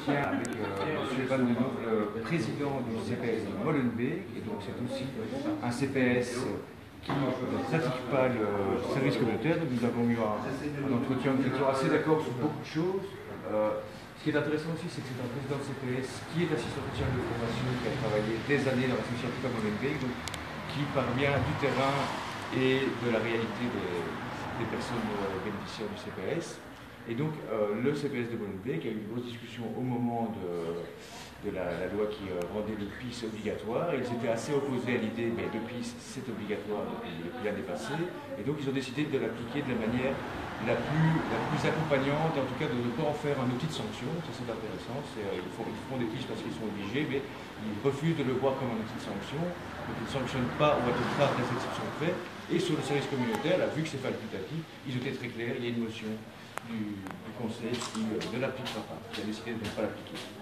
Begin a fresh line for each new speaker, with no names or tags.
entretien avec M. Van den Hove, le président du CPS de Molenbeek, et donc c'est aussi un CPS qui ne pratique pas le service communautaire. Donc nous avons eu un entretien, nous étions assez d'accord sur beaucoup de choses. Ce qui est intéressant aussi, c'est que c'est un président de CPS qui est assistant social de formation, qui a travaillé des années dans la société à Molenbeek, donc qui parvient du terrain et de la réalité des personnes bénéficiaires du CPS. Et donc le CPS de Molenbeek a eu une grosse discussion au moment de la loi qui rendait le PIS obligatoire. Ils étaient assez opposés à l'idée, mais le PIS c'est obligatoire depuis l'année passée, et donc ils ont décidé de l'appliquer de la manière la plus accompagnante, en tout cas de ne pas en faire un outil de sanction. Ça c'est intéressant, ils font des PIS parce qu'ils sont obligés, mais ils refusent de le voir comme un outil de sanction, donc ils ne sanctionnent pas ou à tout cas des exceptions faites. Et sur le service communautaire, là, vu que c'est facultatif, ils ont été très clairs, il y a une motion du Conseil qui ne l'appliquera pas, qui a décidé de ne pas l'appliquer.